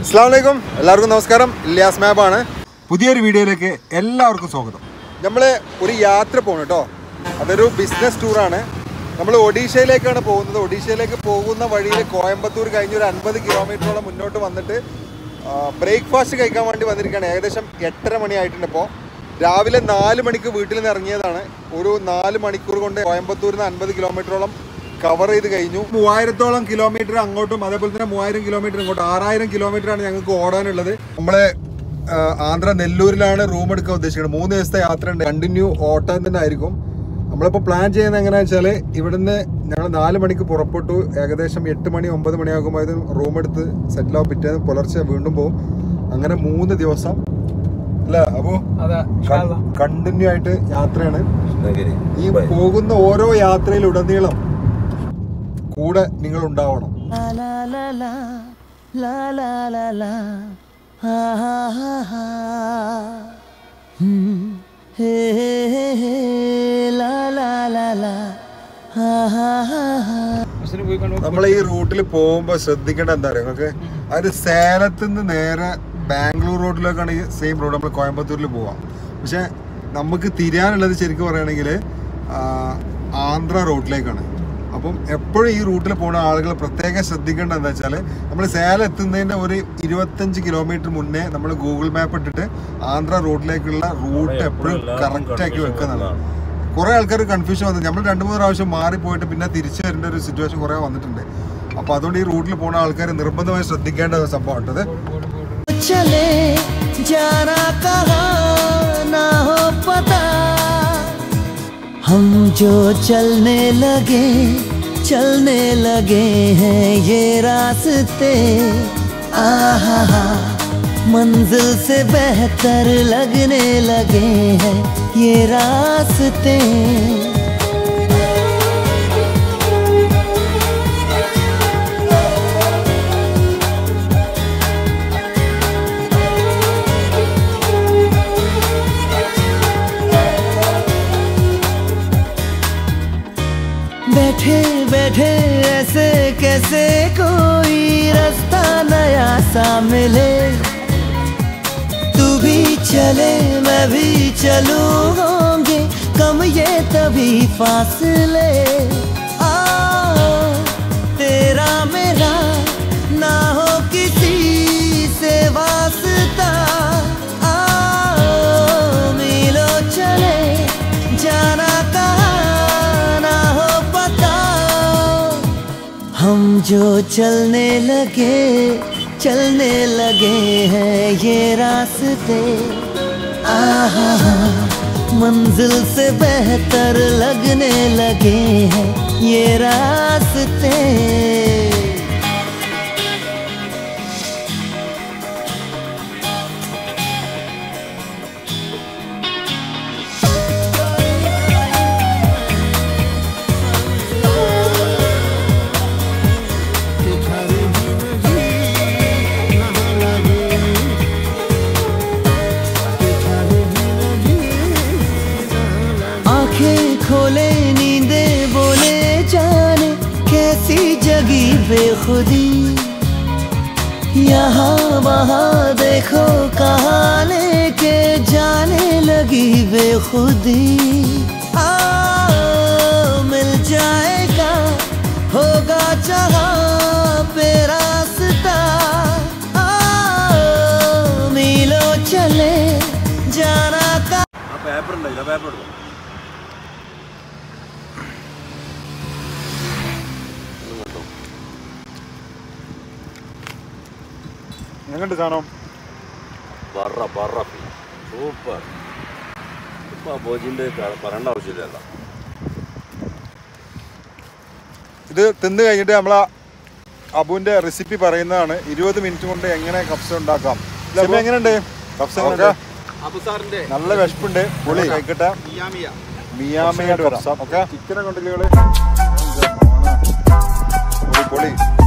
അസ്സലാമു എല്ലാവർക്കും നമസ്കാരം. ഇല്യാസ് മാബാണ്. പുതിയൊരു വീഡിയോയിലേക്ക് എല്ലാവർക്കും സ്വാഗതം. നമ്മൾ ഒരു യാത്ര പോകണം കേട്ടോ. അതൊരു ബിസിനസ് ടൂറാണ്. നമ്മൾ ഒഡീഷയിലേക്കാണ് പോകുന്നത്. ഒഡീഷയിലേക്ക് പോകുന്ന വഴിയിൽ കോയമ്പത്തൂർ കഴിഞ്ഞൊരു 50 കിലോമീറ്ററോളം മുന്നോട്ട് വന്നിട്ട് ബ്രേക്ക്ഫാസ്റ്റ് കഴിക്കാൻ വേണ്ടി വന്നിരിക്കുകയാണ്. ഏകദേശം 8:30 മണിയായിട്ടുണ്ട്. ഇപ്പോൾ രാവിലെ 4 മണിക്ക് വീട്ടിൽ നിന്ന് ഇറങ്ങിയതാണ്. ഒരു 4 മണിക്കൂർ കൊണ്ട് കോയമ്പത്തൂരിൽ നിന്ന് 50 കിലോമീറ്ററോളം കവർ ചെയ്ത് കഴിഞ്ഞു. 3000-ഓളം കിലോമീറ്റർ അങ്ങോട്ടും അതേപോലെ തന്നെ 3000 കിലോമീറ്റർ ഇങ്ങോട്ടും 6000 കിലോമീറ്ററാണ് ഞങ്ങൾക്ക് ഓടാനുള്ളത്. നമ്മളെ ആന്ധ്ര നെല്ലൂരിലാണ് റൂം എടുക്കാൻ ഉദ്ദേശിക്കുന്നത്. 3 ദിവസത്തെ യാത്ര ഉണ്ട്. കണ്ടിന്യൂ ഓട്ടം തന്നെ ആയിരിക്കും. നമ്മളിപ്പോൾ പ്ലാൻ ചെയ്യുന്നത് എങ്ങനെയാണെന്ന് വെച്ചാൽ ഇവിടുന്ന് ഞങ്ങൾ 4 മണിക്ക് പുറപ്പെട്ടു. ഏകദേശം 8 മണി 9 മണിയാകുമ്പോൾ ഇത് റൂം എടുത്ത് സെറ്റിലാവും. പിറ്റേന്ന് പുലർച്ചെ വീണ്ടും പോകും. അങ്ങനെ 3 ദിവസം അല്ലേ? അപ്പോൾ കണ്ടിന്യൂ ആയിട്ട് യാത്രയാണ്. ഈ പോകുന്ന ഓരോ യാത്രയിലുടനീളം കൂടെ നിങ്ങൾ ഉണ്ടാവണം. നമ്മൾ ഈ റൂട്ടിൽ പോകുമ്പോൾ ശ്രദ്ധിക്കേണ്ട എന്താ പറയുക നിങ്ങൾക്ക്, അത് സേലത്ത് നിന്ന് നേരെ ബാംഗ്ലൂർ റോഡിലേക്കാണ് ഈ സെയിം റോഡ്. നമ്മൾ കോയമ്പത്തൂരിൽ പോവാം. പക്ഷെ നമുക്ക് തിരിയാനുള്ളത് ശരിക്കും പറയുകയാണെങ്കിൽ ആന്ധ്ര റോഡിലേക്കാണ്. അപ്പം എപ്പോഴും ഈ റൂട്ടിൽ പോകുന്ന ആളുകൾ പ്രത്യേകം ശ്രദ്ധിക്കേണ്ടത് എന്താ വെച്ചാൽ നമ്മൾ സേലം എത്തുന്നതിൻ്റെ ഒരു 25 കിലോമീറ്റർ മുന്നേ നമ്മൾ ഗൂഗിൾ മാപ്പ് ഇട്ടിട്ട് ആന്ധ്ര റോഡിലേക്കുള്ള റൂട്ട് എപ്പോഴും കറക്റ്റാക്കി വെക്കുന്നതാണ്. കുറേ ആൾക്കാർ കൺഫ്യൂഷൻ വന്നു. നമ്മൾ 2-3 പ്രാവശ്യം മാറിപ്പോയിട്ട് പിന്നെ തിരിച്ചു വരേണ്ട ഒരു സിറ്റുവേഷൻ കുറേ വന്നിട്ടുണ്ട്. അപ്പോൾ അതുകൊണ്ട് ഈ റൂട്ടിൽ പോകുന്ന ആൾക്കാർ നിർബന്ധമായി ശ്രദ്ധിക്കേണ്ട ഒരു സംഭവം ഉണ്ടത്. हम जो चलने लगे हैं ये रास्ते, आहा मंजिल से बेहतर लगने लगे हैं ये रास्ते. बैठे बैठे ऐसे कैसे कोई रास्ता नया सा मिले, तू भी चले मैं भी चलूं, होंगे कम ये तभी फासले. तेरा मेरा ना हो किसी से वास्ता, मिलो चले जाना कहाँ हम जो चलने लगे हैं ये रास्ते, आहा मंजिल से बेहतर लगने लगे हैं ये रास्ते. खोले नींदे बोले जाने कैसी जगी बेखुदी, यहाँ वहाँ देखो कहाँ लेके जाने लगी बेखुदी. मिल जाएगा होगा जहाँ पे रास्ता, मिलो चले जाना का. പേപ്പർ ഉണ്ടായില്ല, പേപ്പർ എടുക്കും. എങ്ങനെയുണ്ട് സാധനം? സൂപ്പർ. ഇപ്പം അബോജിൻ്റെ പറയേണ്ട ആവശ്യമില്ല. ഇത് തിന്ന് കഴിഞ്ഞിട്ട് നമ്മൾ അബുവിൻ്റെ റെസിപ്പി പറയുന്നതാണ്. 20 മിനിറ്റ് കൊണ്ട് എങ്ങനെ കപ്സ ഉണ്ടാക്കാം. എങ്ങനെയുണ്ട് കപ്സ? നല്ല വിശപ്പുണ്ട്. പൊളി കഴിക്കട്ടെ. മിയാമിയുടെ കപ്സ. ഓക്കെ, ചിക്കനെ കൊണ്ടില്ലേ പൊളി.